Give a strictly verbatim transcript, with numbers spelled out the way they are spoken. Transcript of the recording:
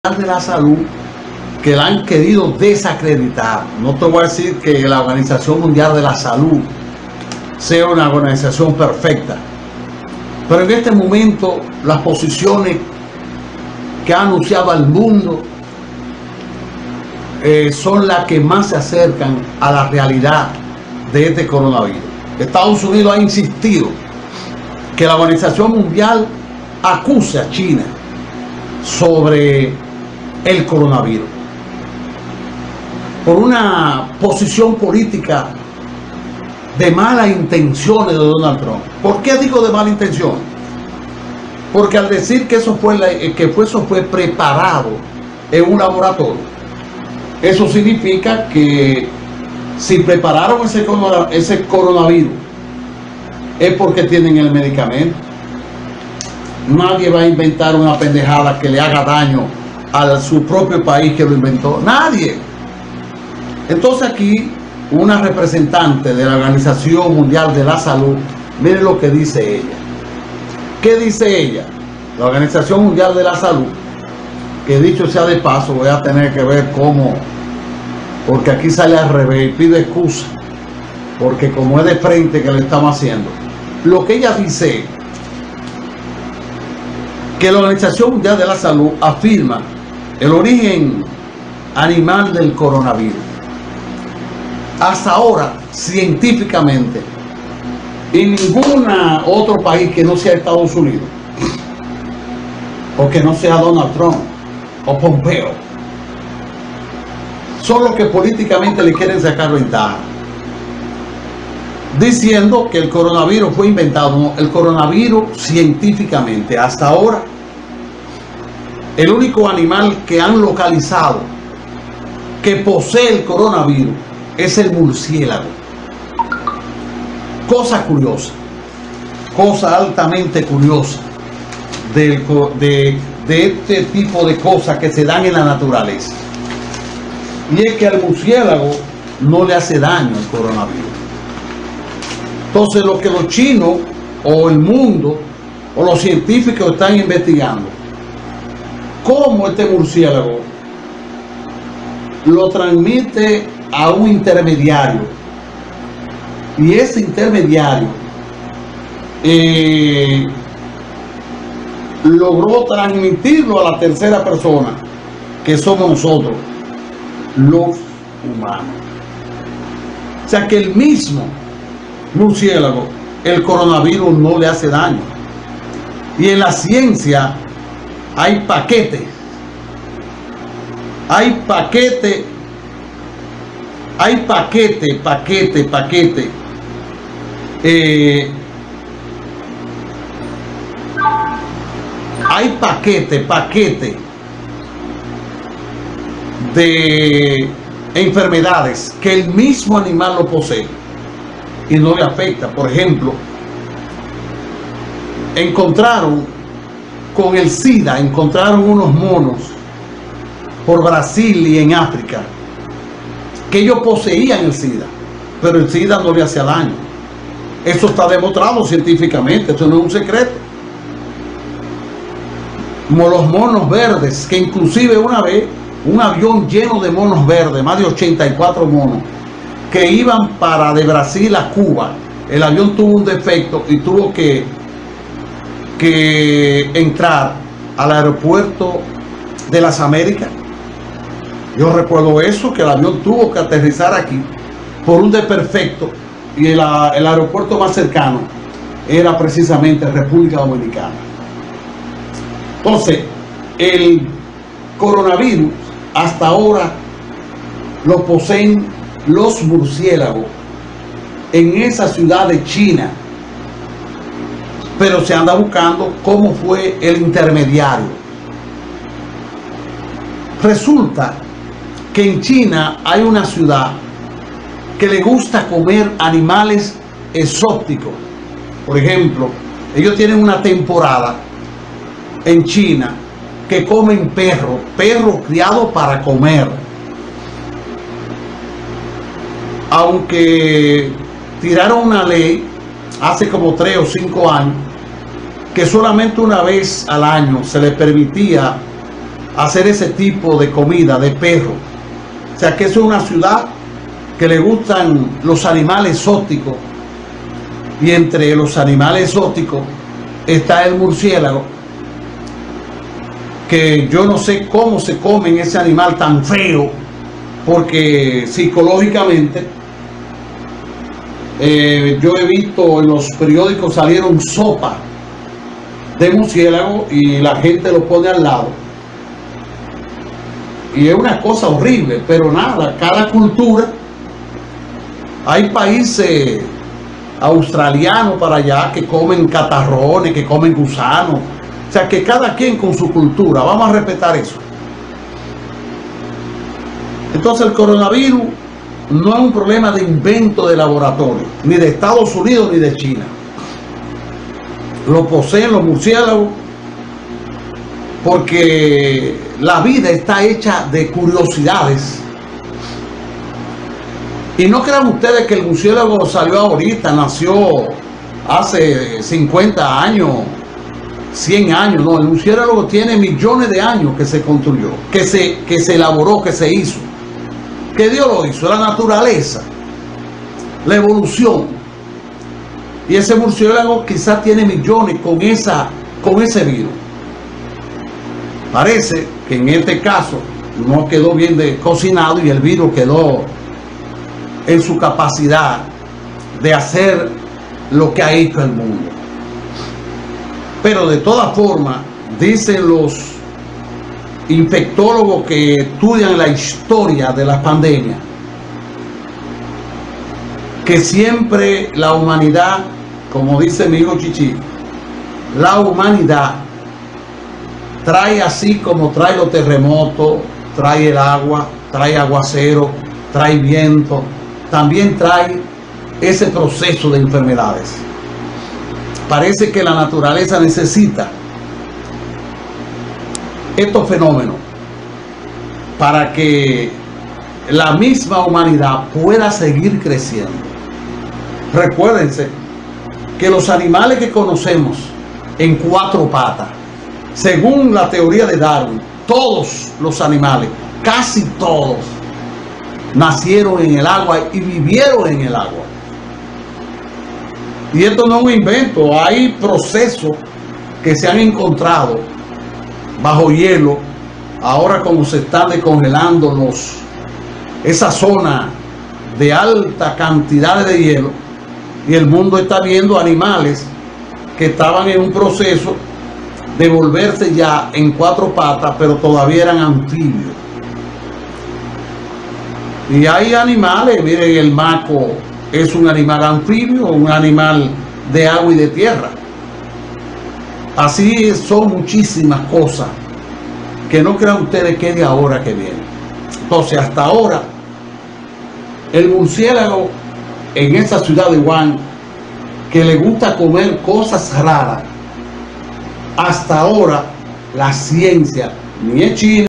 de la Salud, que la han querido desacreditar. No te voy a decir que la Organización Mundial de la Salud sea una organización perfecta, pero en este momento las posiciones que ha anunciado al mundo eh, son las que más se acercan a la realidad de este coronavirus. Estados Unidos ha insistido que la Organización Mundial acuse a China sobre el coronavirus por una posición política de malas intenciones de Donald Trump. ¿Por qué digo de mala intención? Porque al decir que eso fue, que eso fue preparado en un laboratorio, eso significa que si prepararon ese, ese coronavirus es porque tienen el medicamento. Nadie va a inventar una pendejada que le haga daño a su propio país que lo inventó. Nadie. Entonces aquí una representante de la Organización Mundial de la Salud, miren lo que dice ella. ¿Qué dice ella? La Organización Mundial de la Salud, que dicho sea de paso, voy a tener que ver cómo, porque aquí sale al revés y pido excusa, porque como es de frente que le estamos haciendo. Lo que ella dice, que la Organización Mundial de la Salud afirma el origen animal del coronavirus. Hasta ahora, científicamente, en ningún otro país que no sea Estados Unidos, o que no sea Donald Trump, o Pompeo, son los que políticamente le quieren sacar ventaja, diciendo que el coronavirus fue inventado. No, el coronavirus científicamente, hasta ahora, el único animal que han localizado que posee el coronavirus es el murciélago. Cosa curiosa, cosa altamente curiosa del, de, de este tipo de cosas que se dan en la naturaleza. Y es que al murciélago no le hace daño el coronavirus. Entonces lo que los chinos o el mundo o los científicos están investigando, cómo este murciélago lo transmite a un intermediario, y ese intermediario eh, logró transmitirlo a la tercera persona, que somos nosotros, los humanos. O sea que el mismo murciélago, el coronavirus no le hace daño. Y en la ciencia hay paquetes, hay paquete, hay paquete, paquete, paquete, eh, hay paquete, paquete de enfermedades que el mismo animal lo posee y no le afecta. Por ejemplo, encontraron con el SIDA, encontraron unos monos por Brasil y en África que ellos poseían el SIDA, pero el SIDA no le hacía daño. Eso está demostrado científicamente, eso no es un secreto. Como los monos verdes, que inclusive una vez un avión lleno de monos verdes, más de ochenta y cuatro monos, que iban para de Brasil a Cuba, el avión tuvo un defecto y tuvo que, que entrar al aeropuerto de las Américas. Yo recuerdo eso, que el avión tuvo que aterrizar aquí por un desperfecto, y el, el aeropuerto más cercano era precisamente República Dominicana. Entonces, el coronavirus hasta ahora lo poseen los murciélagos en esa ciudad de China, pero se anda buscando cómo fue el intermediario. Resulta que en China hay una ciudad que le gusta comer animales exóticos. Por ejemplo, ellos tienen una temporada en China que comen perro, perro criado para comer. Aunque tiraron una ley hace como tres o cinco años que solamente una vez al año se le permitía hacer ese tipo de comida de perro. O sea que eso es una ciudad que le gustan los animales exóticos, y entre los animales exóticos está el murciélago, que yo no sé cómo se comen ese animal tan feo, porque psicológicamente eh, yo he visto en los periódicos salieron sopa de murciélago y la gente lo pone al lado, y es una cosa horrible. Pero nada, cada cultura, hay países australianos para allá que comen catarrones, que comen gusanos. O sea que cada quien con su cultura, vamos a respetar eso. Entonces el coronavirus no es un problema de invento de laboratorio, ni de Estados Unidos ni de China. Lo poseen los murciélagos, porque la vida está hecha de curiosidades. Y no crean ustedes que el murciélago salió ahorita, nació hace cincuenta años, cien años. No, el murciélago tiene millones de años que se construyó, que se, que se elaboró, que se hizo. Que Dios lo hizo, la naturaleza, la evolución. Y ese murciélago quizás tiene millones con, esa, con ese virus. Parece que en este caso no quedó bien de cocinado y el virus quedó en su capacidad de hacer lo que ha hecho el mundo. Pero de todas formas, dicen los infectólogos que estudian la historia de las pandemias, que siempre la humanidad, como dice mi hijo Chichi, la humanidad trae, así como trae los terremotos, trae el agua, trae aguacero, trae viento, también trae ese proceso de enfermedades. Parece que la naturaleza necesita estos fenómenos para que la misma humanidad pueda seguir creciendo. Recuérdense que los animales que conocemos en cuatro patas, según la teoría de Darwin, todos los animales, casi todos, nacieron en el agua y vivieron en el agua. Y esto no es un invento, hay procesos que se han encontrado bajo hielo, ahora como se están descongelando los, esa zona de alta cantidad de hielo, y el mundo está viendo animales que estaban en un proceso de volverse ya en cuatro patas, pero todavía eran anfibios. Y hay animales, miren, el maco es un animal anfibio, un animal de agua y de tierra. Así son muchísimas cosas que no crean ustedes que es de ahora que viene. Entonces, hasta ahora, el murciélago en esa ciudad de Wuhan, que le gusta comer cosas raras, hasta ahora la ciencia, ni es China,